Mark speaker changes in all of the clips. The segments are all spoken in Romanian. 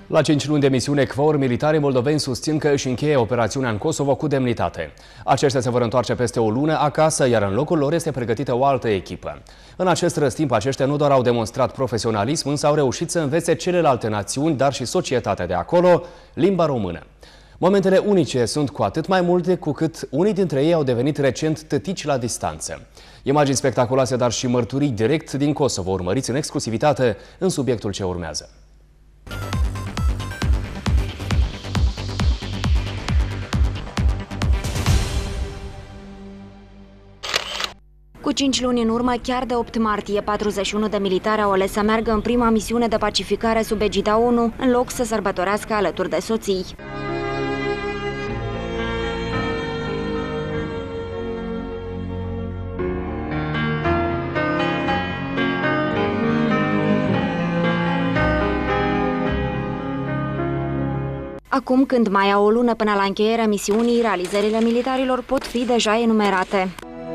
Speaker 1: La 5 luni de misiune KFOR, militarii moldoveni susțin că își încheie operațiunea în Kosovo cu demnitate. Aceștia se vor întoarce peste o lună acasă, iar în locul lor este pregătită o altă echipă. În acest răstimp, aceștia nu doar au demonstrat profesionalism, însă au reușit să învețe celelalte națiuni, dar și societatea de acolo, limba română. Momentele unice sunt cu atât mai multe cu cât unii dintre ei au devenit recent tătici la distanță. Imagini spectaculoase, dar și mărturii direct din Kosovo, urmăriți în exclusivitate în subiectul ce urmează.
Speaker 2: Cu 5 luni în urmă, chiar de 8 martie, 41 de militari au ales să meargă în prima misiune de pacificare sub egida ONU, în loc să sărbătorească alături de soții. Acum, când mai au o lună până la încheierea misiunii, realizările militarilor pot fi deja enumerate.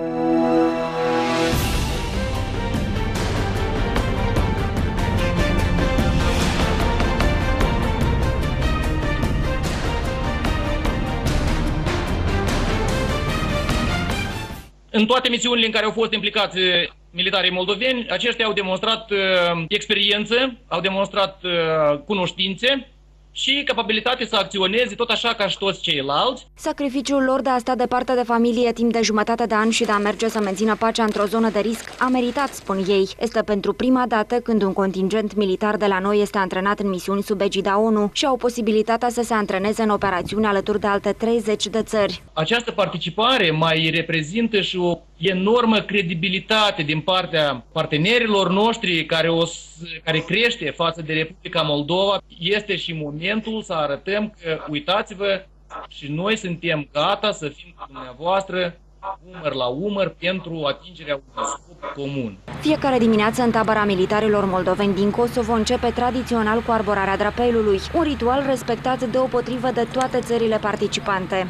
Speaker 3: În toate misiunile în care au fost implicați militarii moldoveni, aceștia au demonstrat experiență, au demonstrat cunoștințe și capabilitate să acționeze tot așa ca și toți ceilalți.
Speaker 2: Sacrificiul lor de a sta departe de familie timp de jumătate de an și de a merge să mențină pacea într-o zonă de risc a meritat, spun ei. Este pentru prima dată când un contingent militar de la noi este antrenat în misiuni sub egida ONU și au posibilitatea să se antreneze în operațiuni alături de alte 30 de țări.
Speaker 3: Această participare mai reprezintă și o enormă credibilitate din partea partenerilor noștri care crește față de Republica Moldova. Este și momentul să arătăm că, uitați-vă, și noi suntem gata să fim cu dumneavoastră umăr la umăr pentru atingerea unui scop comun.
Speaker 2: Fiecare dimineață în tabăra militarilor moldoveni din Kosovo începe tradițional cu arborarea drapelului, un ritual respectat deopotrivă de toate țările participante.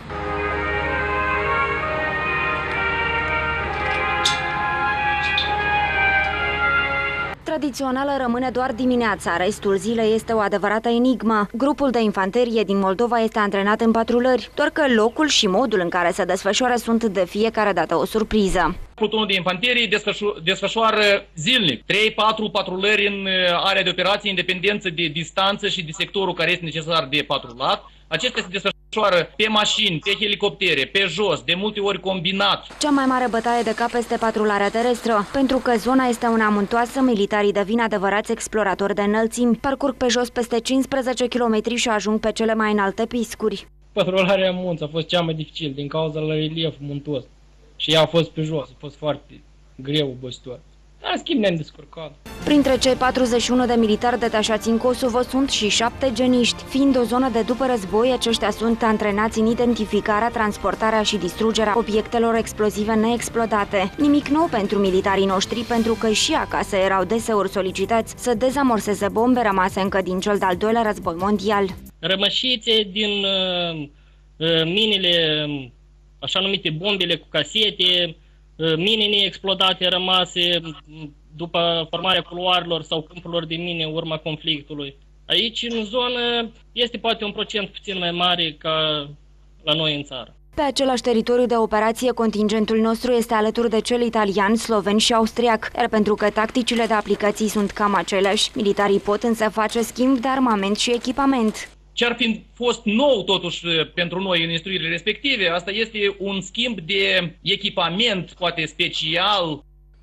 Speaker 2: Tradițională rămâne doar dimineața, restul zilei este o adevărată enigmă. Grupul de infanterie din Moldova este antrenat în patrulări, doar că locul și modul în care se desfășoară sunt de fiecare dată o surpriză.
Speaker 3: Plutonul de infanterie desfășoară zilnic 3-4 patrulări în area de operație, independență de distanță și de sectorul care este necesar de patrulat. Acestea se desfășoară pe mașini, pe helicoptere, pe jos, de multe ori combinat.
Speaker 2: Cea mai mare bătaie de cap este patrularea terestră. Pentru că zona este una muntoasă, militarii devin adevărați exploratori de înălțimi, parcurg pe jos peste 15 km și ajung pe cele mai înalte piscuri.
Speaker 4: Patrularea munți a fost cea mai dificil din cauza la relief muntos. Și ea a fost pe jos, a fost foarte greu, obositor. În schimb, ne-am descurcat.
Speaker 2: Printre cei 41 de militari detașați în Kosovo sunt și 7 geniști. Fiind o zonă de după război, aceștia sunt antrenați în identificarea, transportarea și distrugerea obiectelor explozive neexplodate. Nimic nou pentru militarii noștri, pentru că și acasă erau deseori solicitați să dezamorseze bombe rămase încă din cel de-al doilea război mondial.
Speaker 4: Rămășițe din minele, așa numite bombele cu casete, mine neexplodate rămase după formarea culoarelor sau câmpurilor de mine urma conflictului. Aici, în zonă, este poate un procent puțin mai mare ca la noi în țară.
Speaker 2: Pe același teritoriu de operație, contingentul nostru este alături de cel italian, sloven și austriac, iar pentru că tacticile de aplicații sunt cam aceleași, militarii pot însă face schimb de armament și echipament.
Speaker 3: Ce ar fi fost nou totuși pentru noi în instruirile respective, asta este un schimb de echipament, poate special.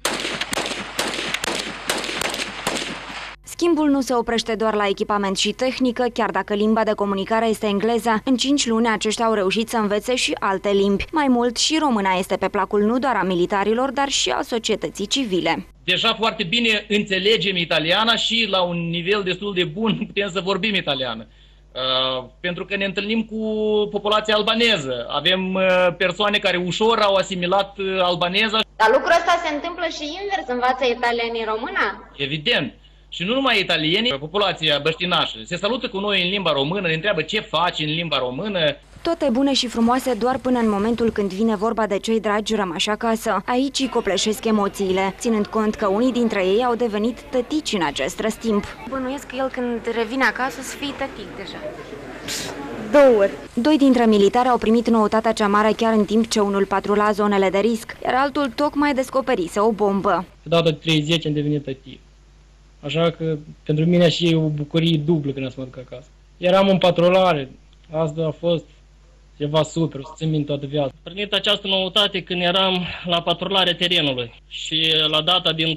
Speaker 2: Schimbul nu se oprește doar la echipament și tehnică, chiar dacă limba de comunicare este engleza. În 5 luni aceștia au reușit să învețe și alte limbi. Mai mult, și româna este pe placul nu doar a militarilor, dar și a societății civile.
Speaker 3: Deja foarte bine înțelegem italiana și la un nivel destul de bun putem să vorbim italiană. Pentru că ne întâlnim cu populația albaneză. Avem persoane care ușor au asimilat albaneza.
Speaker 5: Dar lucrul ăsta se întâmplă și invers, învață italienii româna?
Speaker 3: Evident. Și nu numai italienii, populația băștinașă se salută cu noi în limba română, ne întreabă ce faci în limba română.
Speaker 2: Toate bune și frumoase doar până în momentul când vine vorba de cei dragi rămași acasă. Aici îi copleșesc emoțiile, ținând cont că unii dintre ei au devenit tătici în acest răstimp.
Speaker 5: Bănuiesc că el când revine acasă să fie tătic deja.
Speaker 2: 2 ori. 2 dintre militari au primit noutatea cea mare chiar în timp ce unul patrula zonele de risc, iar altul tocmai descoperise o bombă.
Speaker 4: Pe data de 30 am devenit tătic. Așa că pentru mine și o bucurie dublă când am să mă duc acasă. Eram în patrulare, asta a fost ceva super, o să țin minte toată viața. Am primit această noutate când eram la patrularea terenului și la data din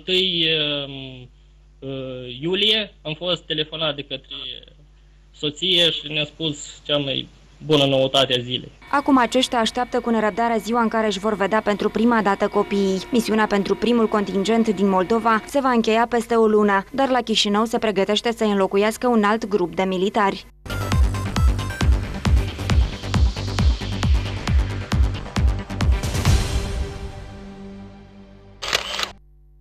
Speaker 4: 1 iulie am fost telefonat de către soție și ne-a spus cea mai bună noutate a zilei.
Speaker 2: Acum aceștia așteaptă cu nerăbdare ziua în care își vor vedea pentru prima dată copiii. Misiunea pentru primul contingent din Moldova se va încheia peste o lună, dar la Chișinău se pregătește să înlocuiască un alt grup de militari.